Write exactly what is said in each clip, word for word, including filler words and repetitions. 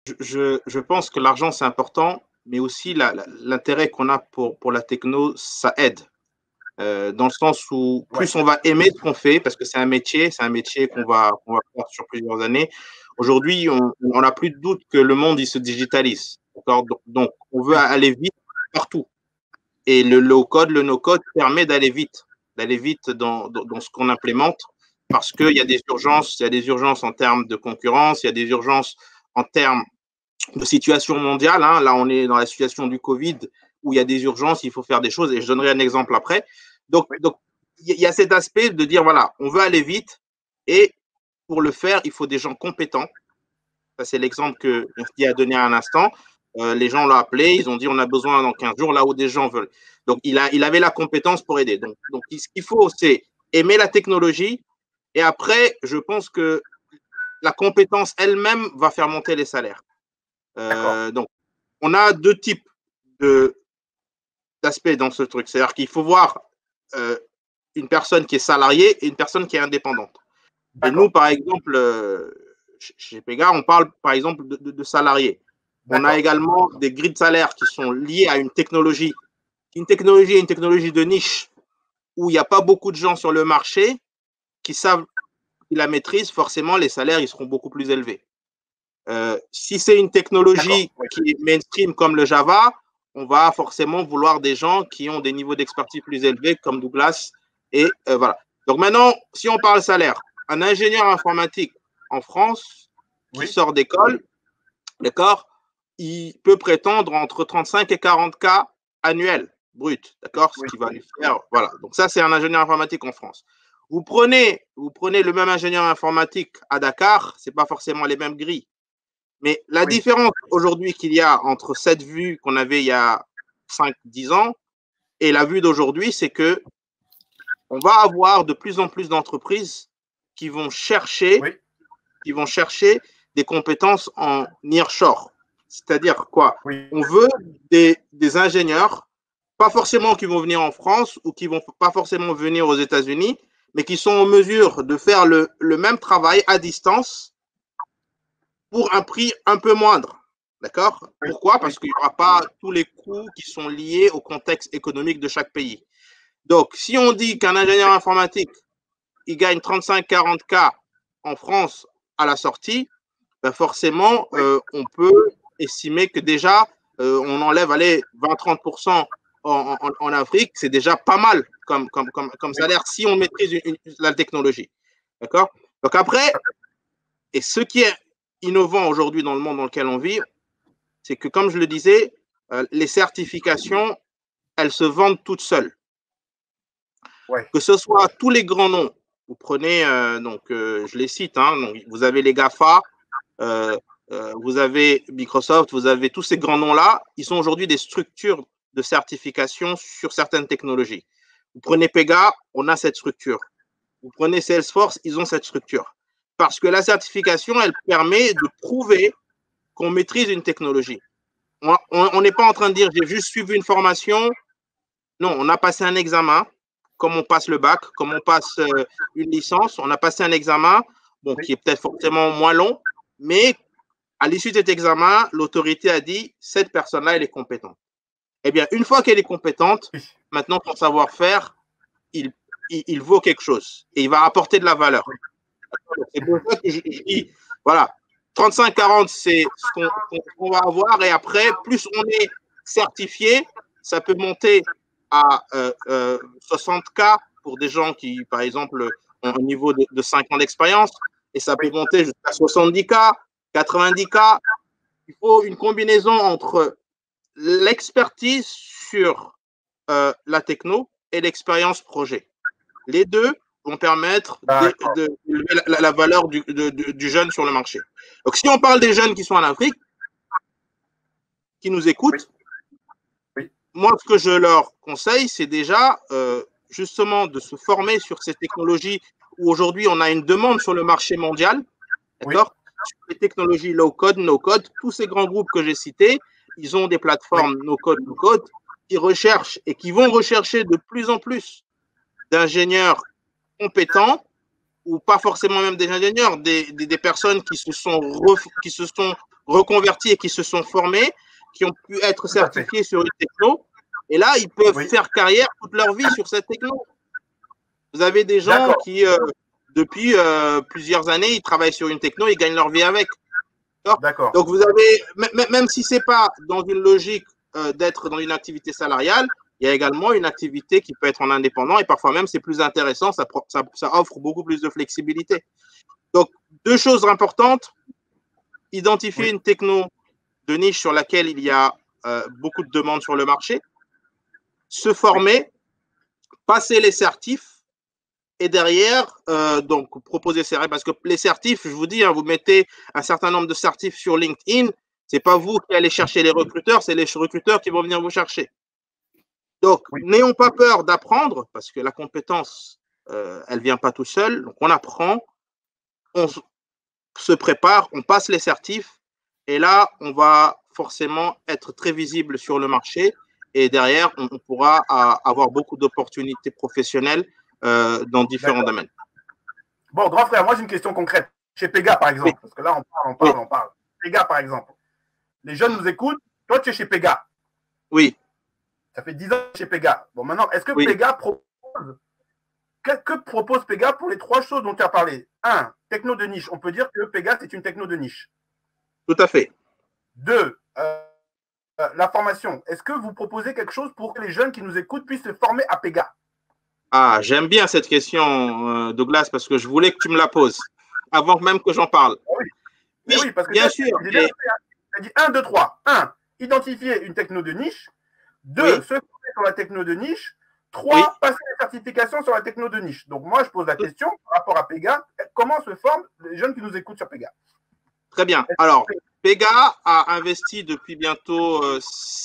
je, je pense que l'argent, c'est important, mais aussi l'intérêt qu'on a pour, pour la techno, ça aide. Euh, dans le sens où Ouais. plus on va aimer ce qu'on fait, parce que c'est un métier, c'est un métier qu'on va, qu'on va faire sur plusieurs années. Aujourd'hui, on n'a plus de doute que le monde, il se digitalise. Donc, on veut aller vite partout. Et le low-code, le no-code permet d'aller vite, d'aller vite dans, dans, dans ce qu'on implémente, parce qu'il y a des urgences, il y a des urgences en termes de concurrence, il y a des urgences en termes de situation mondiale. Hein. Là, on est dans la situation du Covid, où il y a des urgences, il faut faire des choses, et je donnerai un exemple après. Donc, oui. donc il y a cet aspect de dire, voilà, on veut aller vite, et pour le faire, il faut des gens compétents. Ça, c'est l'exemple que Mehdi a donné à un instant. Euh, les gens l'ont appelé, ils ont dit, on a besoin dans quinze jours, là où des gens veulent. Donc, il, a, il avait la compétence pour aider. Donc, donc ce qu'il faut, c'est aimer la technologie, et après, je pense que la compétence elle-même va faire monter les salaires. Euh, donc, on a deux types d'aspects dans ce truc. C'est-à-dire qu'il faut voir euh, une personne qui est salariée et une personne qui est indépendante. Et nous, par exemple, euh, chez Pega, on parle par exemple de, de, de salariés. On a également des grilles de salaire qui sont liées à une technologie. Une technologie, une technologie de niche où il n'y a pas beaucoup de gens sur le marché qui savent, qui la maîtrisent, forcément, les salaires ils seront beaucoup plus élevés. Euh, si c'est une technologie qui est mainstream comme le Java, on va forcément vouloir des gens qui ont des niveaux d'expertise plus élevés comme Douglas. Et euh, voilà. Donc maintenant, si on parle salaire, un ingénieur informatique en France qui oui. sort d'école, d'accord, il peut prétendre entre trente-cinq et quarante K annuels brut, d'accord, ce oui. qui va lui faire, voilà. Donc ça, c'est un ingénieur informatique en France. Vous prenez, vous prenez le même ingénieur informatique à Dakar, c'est pas forcément les mêmes grilles. Mais la oui. différence aujourd'hui qu'il y a entre cette vue qu'on avait il y a cinq dix ans et la vue d'aujourd'hui, c'est que on va avoir de plus en plus d'entreprises qui vont chercher, oui. qui vont chercher des compétences en nearshore. C'est-à-dire quoi? Oui. On veut des, des ingénieurs, pas forcément qui vont venir en France ou qui vont pas forcément venir aux États-Unis, mais qui sont en mesure de faire le, le même travail à distance pour un prix un peu moindre. D'accord? Oui. Pourquoi? Parce qu'il n'y aura pas tous les coûts qui sont liés au contexte économique de chaque pays. Donc, si on dit qu'un ingénieur informatique, il gagne trente-cinq à quarante K en France à la sortie, ben forcément, oui. euh, on peut estimer que déjà, euh, on enlève allez, vingt à trente pour cent en, en, en Afrique, c'est déjà pas mal comme, comme, comme, comme salaire si on maîtrise une, une, la technologie. D'accord? Donc après, et ce qui est innovant aujourd'hui dans le monde dans lequel on vit, c'est que, comme je le disais, euh, les certifications, elles se vendent toutes seules. Ouais. Que ce soit tous les grands noms, vous prenez, euh, donc, euh, je les cite, hein, donc, vous avez les GAFA, euh, euh, vous avez Microsoft, vous avez tous ces grands noms-là, ils sont aujourd'hui des structures de certification sur certaines technologies. Vous prenez Pega, on a cette structure. Vous prenez Salesforce, ils ont cette structure. Parce que la certification, elle permet de prouver qu'on maîtrise une technologie. On n'est pas en train de dire, j'ai juste suivi une formation. Non, on a passé un examen, comme on passe le bac, comme on passe euh, une licence. On a passé un examen, bon, qui est peut-être forcément moins long, mais à l'issue de cet examen, l'autorité a dit, cette personne-là, elle est compétente. Eh bien, une fois qu'elle est compétente, maintenant, son savoir-faire, il, il, il vaut quelque chose et il va apporter de la valeur. C'est pour ça que je, je dis, voilà, trente-cinq à quarante, c'est ce qu'on qu'on va avoir. Et après, plus on est certifié, ça peut monter à euh, euh, soixante K pour des gens qui, par exemple, ont un niveau de, de cinq ans d'expérience. Et ça peut monter jusqu'à soixante-dix K, quatre-vingt-dix K. Il faut une combinaison entre l'expertise sur euh, la techno et l'expérience projet. Les deux vont permettre de, de, de la, la valeur du, de, de, du jeune sur le marché. Donc, si on parle des jeunes qui sont en Afrique, qui nous écoutent, oui. Oui. Moi, ce que je leur conseille, c'est déjà euh, justement de se former sur ces technologies où aujourd'hui, on a une demande sur le marché mondial, d'accord, oui. Sur les technologies low-code, no-code, tous ces grands groupes que j'ai cités, ils ont des plateformes oui. no-code, no-code, qui recherchent et qui vont rechercher de plus en plus d'ingénieurs compétents, ou pas forcément même des ingénieurs, des, des, des personnes qui se sont, ref, qui se sont reconvertis et qui se sont formés, qui ont pu être certifiés sur une techno. Et là, ils peuvent oui. faire carrière toute leur vie sur cette techno. Vous avez des gens qui, euh, depuis euh, plusieurs années, ils travaillent sur une techno, ils gagnent leur vie avec. D'accord. Donc, vous avez, même si ce n'est pas dans une logique euh, d'être dans une activité salariale, il y a également une activité qui peut être en indépendant et parfois même c'est plus intéressant, ça, ça, ça offre beaucoup plus de flexibilité. Donc, deux choses importantes, identifier oui. une techno de niche sur laquelle il y a euh, beaucoup de demandes sur le marché, se former, oui. passer les certifs et derrière, euh, donc proposer ces règles. Parce que les certifs, je vous dis, hein, vous mettez un certain nombre de certifs sur LinkedIn, ce n'est pas vous qui allez chercher les recruteurs, c'est les recruteurs qui vont venir vous chercher. Donc, oui. n'ayons pas peur d'apprendre, parce que la compétence, euh, elle ne vient pas tout seul. Donc, on apprend, on se prépare, on passe les certifs, et là, on va forcément être très visible sur le marché, et derrière, on, on pourra à, avoir beaucoup d'opportunités professionnelles euh, dans différents domaines. Bon, grand frère, moi, j'ai une question concrète. Chez Pega, par exemple, oui. parce que là, on parle, on parle, oui. on parle. Pega, par exemple. Les jeunes nous écoutent. Toi, tu es chez Pega. Oui. Ça fait dix ans chez Pega. Bon, maintenant, est-ce que oui. Pega propose… Que, que propose Pega pour les trois choses dont tu as parlé? Un, techno de niche. On peut dire que Pega, c'est une techno de niche. Tout à fait. Deux, euh, euh, la formation. Est-ce que vous proposez quelque chose pour que les jeunes qui nous écoutent puissent se former à Pega? Ah, j'aime bien cette question, Douglas, parce que je voulais que tu me la poses avant même que j'en parle. Oui, oui, oui parce que bien sûr. J'ai bien et... dit un, deux, trois. Un, identifier une techno de niche. Deux, oui. se former sur la techno de niche. Trois, oui. passer les certifications sur la techno de niche. Donc, moi, je pose la question par rapport à Pega. Comment se forment les jeunes qui nous écoutent sur Pega? Très bien. Alors, Pega a investi depuis bientôt euh,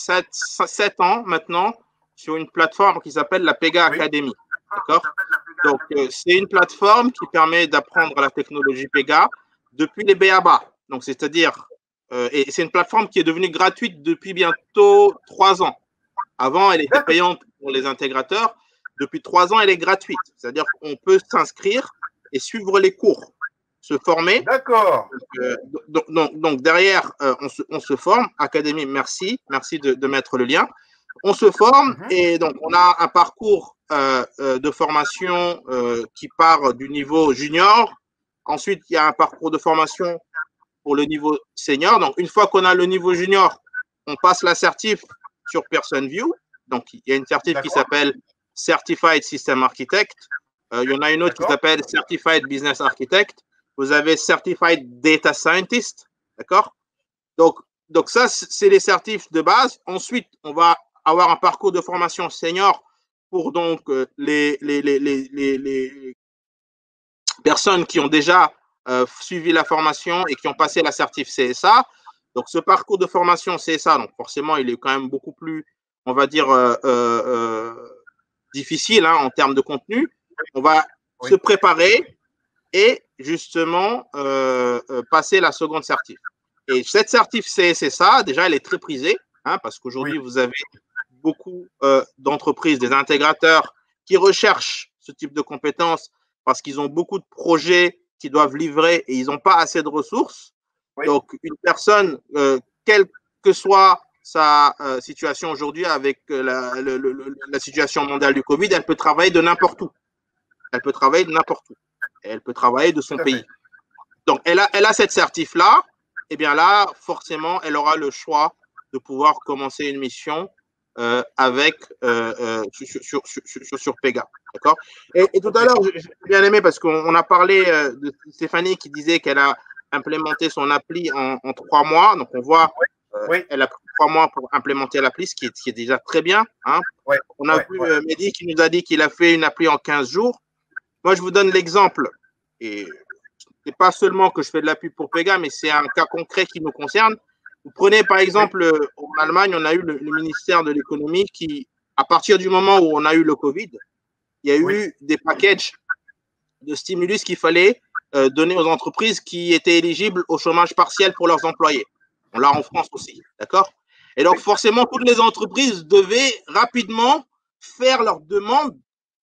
sept ans maintenant sur une plateforme qui s'appelle la Pega oui. Academy. D'accord? Donc, euh, c'est une plateforme qui permet d'apprendre la technologie Pega depuis les B A B A. Donc, c'est-à-dire, euh, et c'est une plateforme qui est devenue gratuite depuis bientôt trois ans. Avant, elle était payante pour les intégrateurs. Depuis trois ans, elle est gratuite. C'est-à-dire qu'on peut s'inscrire et suivre les cours, se former. D'accord. Euh, donc, donc, donc, derrière, euh, on, se, on se forme. Académie, merci. Merci de, de mettre le lien. On se forme mm-hmm. et donc, on a un parcours euh, euh, de formation euh, qui part du niveau junior. Ensuite, il y a un parcours de formation pour le niveau senior. Donc, une fois qu'on a le niveau junior, on passe la certif sur PersonView. Donc, il y a une certif qui s'appelle Certified System Architect. Euh, il y en a une autre qui s'appelle Certified Business Architect. Vous avez Certified Data Scientist. D'accord? Donc, donc, ça, c'est les certifs de base. Ensuite, on va avoir un parcours de formation senior pour donc euh, les, les, les, les, les, les personnes qui ont déjà euh, suivi la formation et qui ont passé la certif C S A. Donc, ce parcours de formation C S A, donc forcément, il est quand même beaucoup plus, on va dire, euh, euh, difficile hein, en termes de contenu. On va oui. se préparer et justement euh, euh, passer la seconde certif. Et cette certif C S A, déjà, elle est très prisée hein, parce qu'aujourd'hui, oui. vous avez beaucoup euh, d'entreprises, des intégrateurs qui recherchent ce type de compétences parce qu'ils ont beaucoup de projets qui doivent livrer et ils n'ont pas assez de ressources. Oui. Donc, une personne, euh, quelle que soit sa euh, situation aujourd'hui avec euh, la, le, le, la situation mondiale du Covid, elle peut travailler de n'importe où. Elle peut travailler de n'importe où. Et elle peut travailler de son pays. Fait. Donc, elle a, elle a cette certif-là. Et bien là, forcément, elle aura le choix de pouvoir commencer une mission euh, avec euh, euh, sur, sur, sur, sur, sur Pega. D'accord? Et, et tout à l'heure, j'ai bien aimé parce qu'on a parlé euh, de Stéphanie qui disait qu'elle a implémenté son appli en, en trois mois. Donc, on voit, euh, oui. elle a pris trois mois pour implémenter l'appli, ce qui est, qui est déjà très bien. Hein. Oui. On a oui. vu euh, Mehdi qui nous a dit qu'il a fait une appli en quinze jours. Moi, je vous donne l'exemple. Et c'est pas seulement que je fais de la pub pour Pega, mais c'est un cas concret qui nous concerne. Vous prenez par exemple, oui. en Allemagne, on a eu le, le ministère de l'économie qui, à partir du moment où on a eu le Covid, il y a oui. eu des packages de stimulus qu'il fallait euh, donner aux entreprises qui étaient éligibles au chômage partiel pour leurs employés. On l'a en France aussi, d'accord? Et donc, forcément, toutes les entreprises devaient rapidement faire leur demande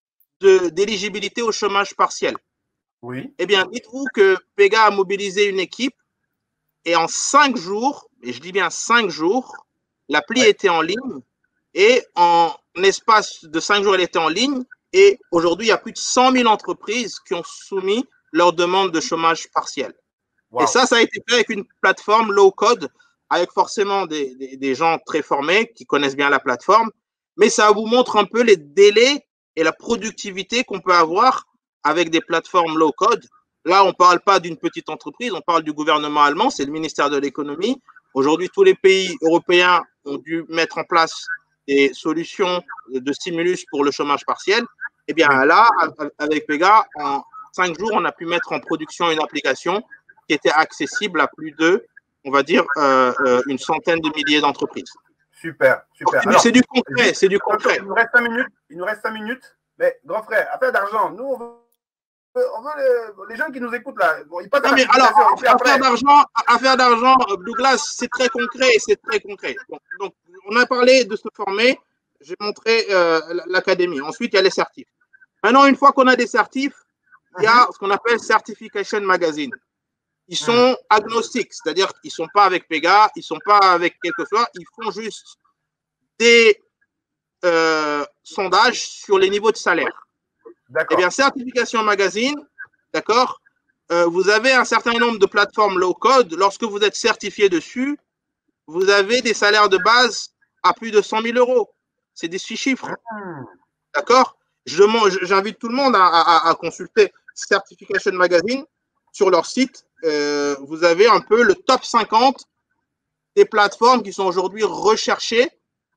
de, d'éligibilité au chômage partiel. Oui. Eh bien, dites-vous que Pega a mobilisé une équipe Et en cinq jours, et je dis bien cinq jours, l'appli Ouais. était en ligne. Et en espace de cinq jours, elle était en ligne. Et aujourd'hui, il y a plus de cent mille entreprises qui ont soumis leur demande de chômage partiel. Wow. Et ça, ça a été fait avec une plateforme low code, avec forcément des, des, des gens très formés qui connaissent bien la plateforme. Mais ça vous montre un peu les délais et la productivité qu'on peut avoir avec des plateformes low code. Là, on ne parle pas d'une petite entreprise, on parle du gouvernement allemand, c'est le ministère de l'économie. Aujourd'hui, tous les pays européens ont dû mettre en place des solutions de stimulus pour le chômage partiel. Eh bien oui. Là, avec Pega, en cinq jours, on a pu mettre en production une application qui était accessible à plus de, on va dire, euh, euh, une centaine de milliers d'entreprises. Super, super. C'est du, du concret, c'est du concret. Il nous reste cinq minutes, il nous reste cinq minutes. Mais grand frère, affaire d'argent, nous, on veut, on veut les, les gens qui nous écoutent là, bon, ils passent non, à mais alors, affaire d'argent, affaire d'argent, Douglas, c'est très concret et c'est très concret. Donc, donc, on a parlé de se former, j'ai montré euh, l'académie. Ensuite, il y a les certifs. Maintenant, une fois qu'on a des certifs, il y a ce qu'on appelle Certification Magazine. Ils sont agnostiques, c'est-à-dire qu'ils ne sont pas avec Pega, ils ne sont pas avec quelque chose, ils font juste des euh, sondages sur les niveaux de salaire. Eh bien, Certification Magazine, d'accord, euh, vous avez un certain nombre de plateformes low-code. Lorsque vous êtes certifié dessus, vous avez des salaires de base à plus de cent mille euros. C'est des six chiffres. D'accord? J'invite tout le monde à, à, à consulter Certification Magazine sur leur site. Euh, vous avez un peu le top cinquante des plateformes qui sont aujourd'hui recherchées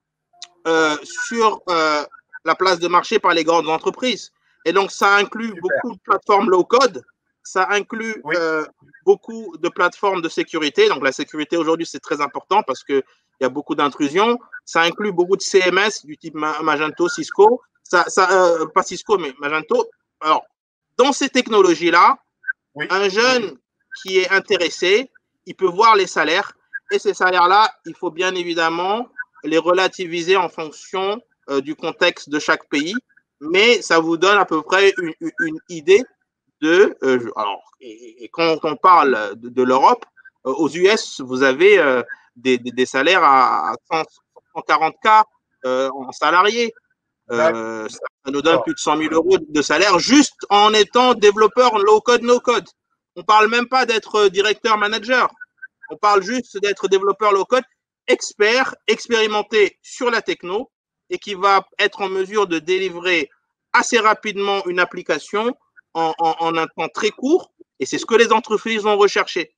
euh, sur euh, la place de marché par les grandes entreprises. Et donc, ça inclut Super. beaucoup de plateformes low-code, ça inclut oui. euh, beaucoup de plateformes de sécurité. Donc, la sécurité aujourd'hui, c'est très important parce qu'il y a beaucoup d'intrusions. Ça inclut beaucoup de C M S du type Magento, Cisco. Ça, ça, euh, pas Cisco, mais Magento. Alors, dans ces technologies-là, oui. un jeune oui. qui est intéressé, il peut voir les salaires. Et ces salaires-là, il faut bien évidemment les relativiser en fonction euh, du contexte de chaque pays. Mais ça vous donne à peu près une, une, une idée de… Euh, alors, et, et quand on parle de, de l'Europe, euh, aux U S, vous avez euh, des, des, des salaires à cent quarante K euh, en salariés. Euh, ça, ça nous donne plus de cent mille euros de salaire juste en étant développeur low-code, no-code. On ne parle même pas d'être directeur manager. On parle juste d'être développeur low-code, expert, expérimenté sur la techno et qui va être en mesure de délivrer assez rapidement une application en, en, en un temps très court. Et c'est ce que les entreprises vont rechercher.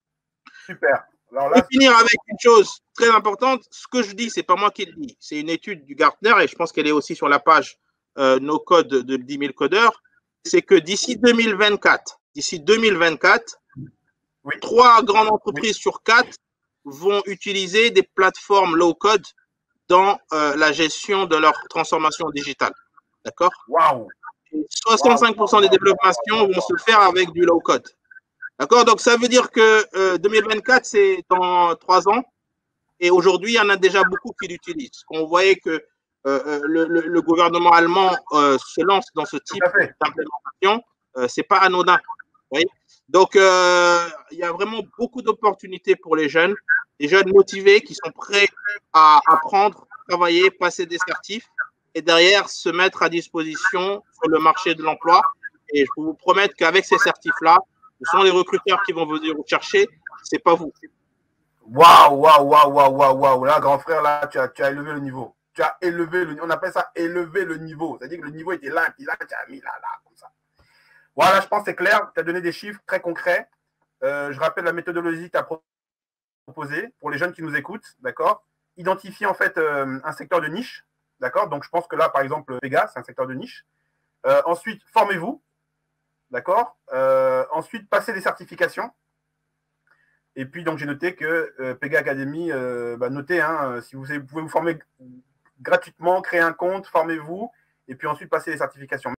Super. Alors là, et finir avec une chose très importante, ce que je dis, c'est pas moi qui le dis, c'est une étude du Gartner et je pense qu'elle est aussi sur la page euh, No Code de dix mille codeurs, c'est que d'ici deux mille vingt-quatre, d'ici deux mille vingt-quatre, oui. trois grandes entreprises oui. sur quatre vont utiliser des plateformes low code dans euh, la gestion de leur transformation digitale. D'accord? Wow. soixante-cinq pour cent wow. des développements vont se faire avec du low code. D'accord? Donc, ça veut dire que euh, deux mille vingt-quatre, c'est dans trois ans. Et aujourd'hui, il y en a déjà beaucoup qui l'utilisent. On voyait que euh, le, le, le gouvernement allemand euh, se lance dans ce type d'implémentation. Euh, ce n'est pas anodin. Oui? Donc, euh, il y a vraiment beaucoup d'opportunités pour les jeunes, des jeunes motivés qui sont prêts à apprendre, travailler, passer des certifs et derrière se mettre à disposition sur le marché de l'emploi. Et je peux vous promettre qu'avec ces certifs-là, ce sont les recruteurs qui vont venir vous chercher, c'est pas vous. Waouh, waouh, waouh, waouh, waouh, waouh. Là, grand frère, là, tu as, tu as élevé le niveau. Tu as élevé le niveau. On appelle ça élever le niveau. C'est-à-dire que le niveau était là, puis là, tu as mis là, là, comme ça. Voilà, je pense que c'est clair. Tu as donné des chiffres très concrets. Euh, je rappelle la méthodologie que tu as proposée pour les jeunes qui nous écoutent, d'accord? Identifier en fait euh, un secteur de niche, d'accord? Donc, je pense que là, par exemple, Pega, c'est un secteur de niche. Euh, ensuite, formez-vous. D'accord. euh, Ensuite, passer des certifications. Et puis, donc, j'ai noté que euh, Pega Academy, euh, bah, notez, hein, si vous, vous pouvez vous former gratuitement, créer un compte, formez-vous, et puis ensuite passer les certifications.